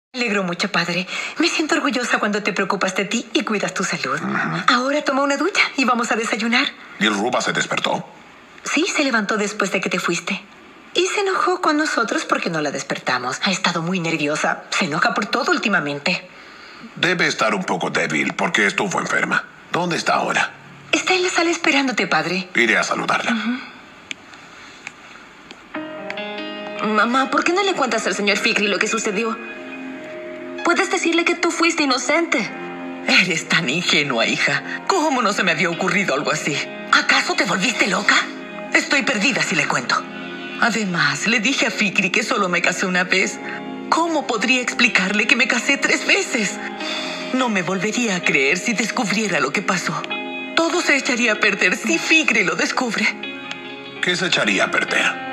Me alegro mucho, padre. Me siento orgullosa cuando te preocupas de ti y cuidas tu salud. Ahora toma una ducha y vamos a desayunar. ¿Y Ruba se despertó? Sí, se levantó después de que te fuiste. Y se enojó con nosotros porque no la despertamos. Ha estado muy nerviosa. Se enoja por todo últimamente. Debe estar un poco débil porque estuvo enferma. ¿Dónde está ahora? Está en la sala esperándote, padre. Iré a saludarla. Mamá, ¿por qué no le cuentas al señor Fikri lo que sucedió? Puedes decirle que tú fuiste inocente. Eres tan ingenua, hija. ¿Cómo no se me había ocurrido algo así? ¿Acaso te volviste loca? Estoy perdida si le cuento. Además, le dije a Fikri que solo me casé una vez. ¿Cómo podría explicarle que me casé 3 veces? No me volvería a creer si descubriera lo que pasó. Todo se echaría a perder si Fikri lo descubre. ¿Qué se echaría a perder?